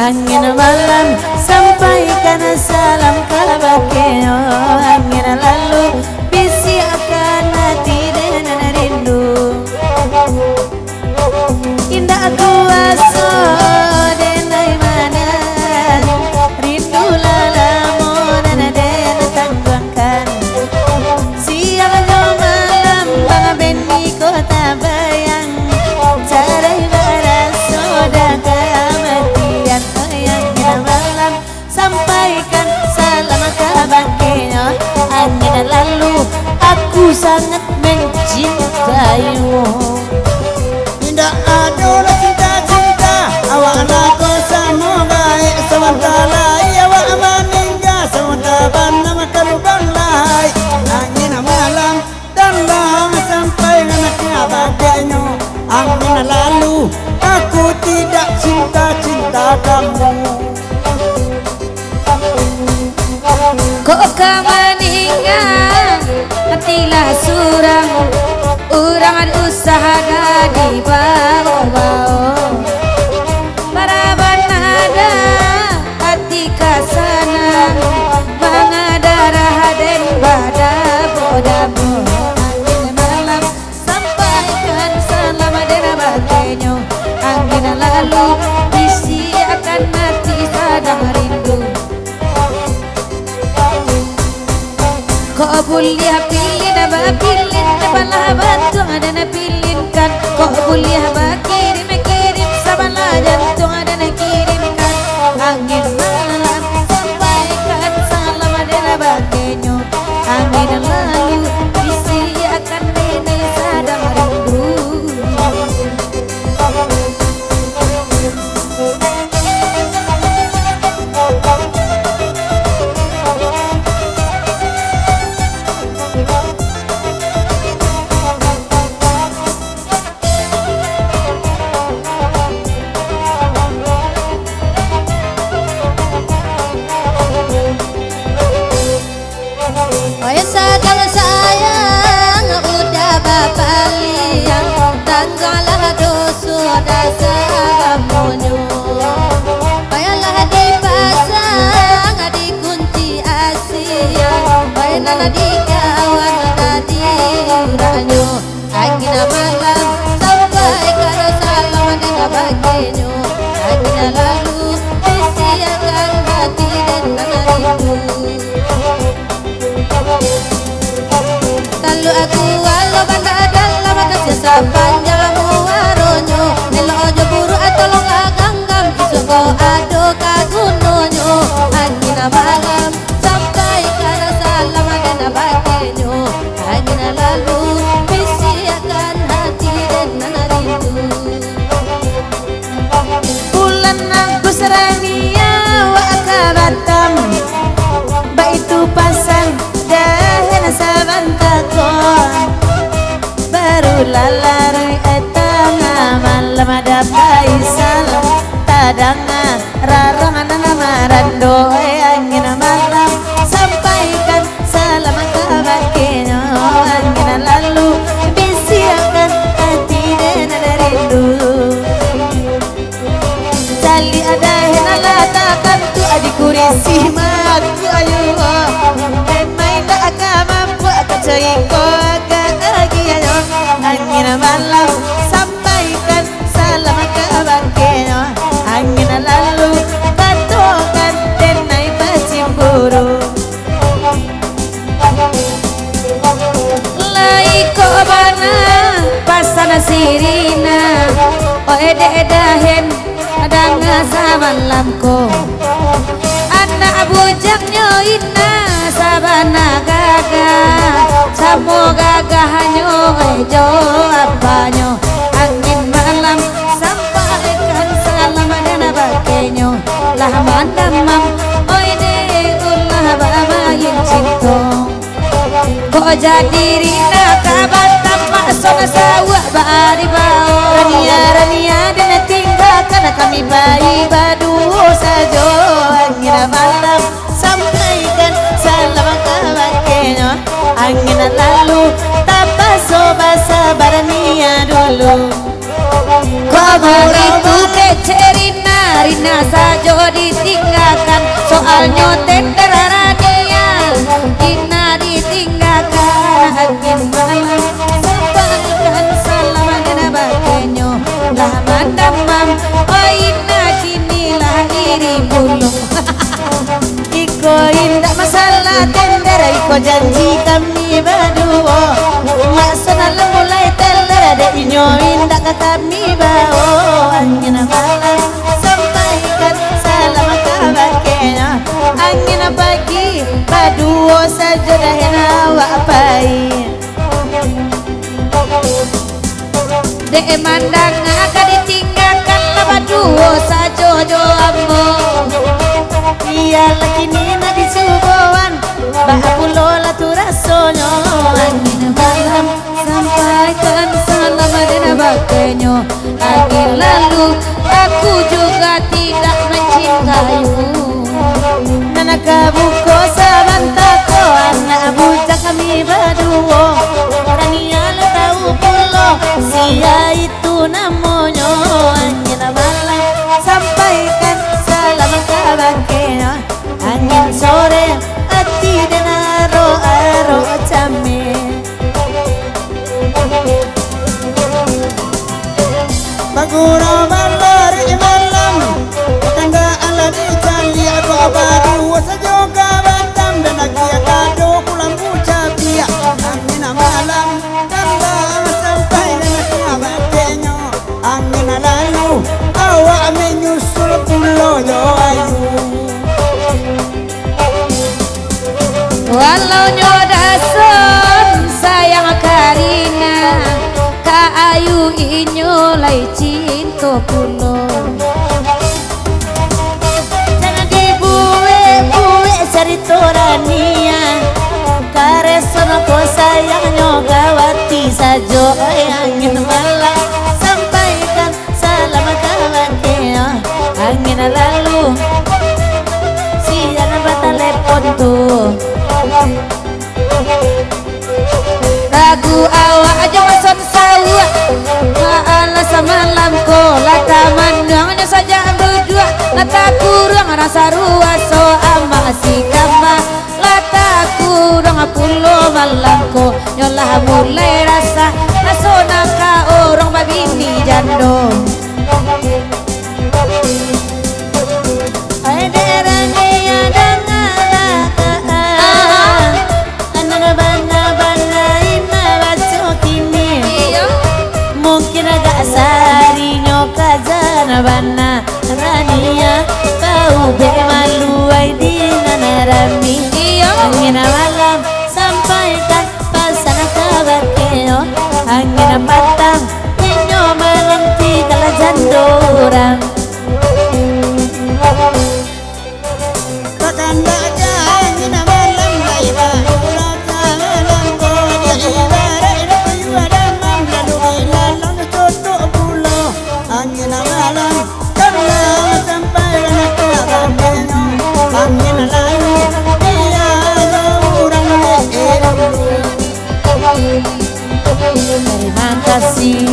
angin malam sampaikan salam kabakeo angin lalu bisi akan hati dan rindu indah kuasa denai mana rindu lalamu dan tangguangkan siang malam bang beni kota bayang carai baras soda kematian angin malam sampaikan salam kabakeo angin lalu aku sangat mencintaimu. Tidak ada cinta-cinta awak laku sama baik sementara awak meninggal sementara banam terbang lai angin malam dan bang sampai anaknya bagainya angin lalu aku tidak cinta-cinta kamu. Kok meninggal hatilah surang urang usaha di bawah para banada hati kasana bangadarah dan badabo angin malam sampaikan salam dan bagainya angin lalu bisi akan hati sadang rindu. Kok boleh pilih nama pilih nabalah batu ada na pilihkan kok boleh kirim sabalah jantung ada na kirimkan angin malam sampaikan salam ada na bagainya angin lalu bisi akan nenek sadang rindu. Angin malam sampaikan salam dan bagainya angin lalu bisi akan hati dan rindu. Kalau aku walau bangga dalam kasih sapanjang muaronyo melo ojo buru atolong aganggam isoko ado kagunonyo angin malam sampaikan salam dan bagainya angin lalu bulan Agus Rania wa akabatam baitu pasang dahan sabantakon baru lalarui etanga malam ada paisal tadanga rarangan marando angin malam sampaikan salam kabakeno angin lalu bisi akan hati dan rindu. Tali ada henala takkan tu adikurisi maku ayu main tak akan mampu akan ceriko akan lagi ayo angin malam sampaikan salam kabakeno angin lalu katokan denai pacimburu laiko bana pasana sirina oededahen ada ngasaban lamko anak bujang nyoina sabana gaga samo gagahanyo ejo apanyo angin malam sampaikan salam dan bagainya lah mandamam oide ulah babayin cinta kok jadi rina kabatam maksona sawah bari bau rania dan tinggalkan kami bayi badu sajo angin malam sampaikan salam kabakeno angin lalu tapa soba sabarnia dulu kau itu kecerina Rina sajo ditinggalkan soalnya tender rania Rina ditinggalkan angin malam sebalkan salam dina bakenyo lah mandamam oh Ina kini lahiri bulung Iko indah masalah tender Iko janji kami berdua maksudnya mulai teler ada inyo indah ke kami bawa angin malam sampaikan salam kabaknya angin pagi berdua saja dah nawa baik dek mandang akan ditinggalkan lah berdua saja jo ambo iya lagi nina di subuhan bahabulola tu rasonyo angin malam sampaikan salam dina bakenyo angin lalu aku juga tidak mencintaimu nana kabuko sabantako anak bujang kami berdua rania le tahu pulo sia itu namanya angin malam sampaikan salam kabaknya angin sore hati dan aro came Bagura balari malam tanda ala di cali aku abadu sajoga batam dan akia kado pulang bucapia angin malam tanda sampai dengan abatenyo angin lalu awak menyusul pulau yo ayu walau nyodason sayang Karina ka ayu inyo lai cinta pulo jangan dibuwe cerita rania kareson ko sayangnya gawati sajo angin malam sampaikan salam kabaknya angin lalu sian batalepon tuh lagu awak aja mason sawah ala samalam ko lata mandangnya saja berdua lata kurang rasa ruas so ama si kama lata kurang pulo malam ko nyolah mulai rasa nasona ka orang babini jando bana rania kau be malu ai di nanarami angin malam sampaikan pasana kabakeo angin patang inyo malam tinggal jandorang kakanda aja angin malam laiba ulata malam ko iba rai yu ada mam lalu lalu toto pulo angin malam karena sampai angin lalu dia orang terima kasih